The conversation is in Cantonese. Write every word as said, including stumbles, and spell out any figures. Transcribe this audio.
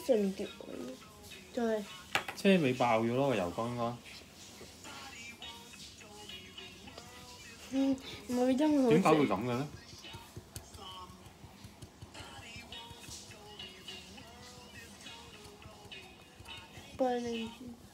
成條就係車尾爆咗咯，個油缸應該。 嗯，唔係因為好點解會咁嘅咧？ 不過你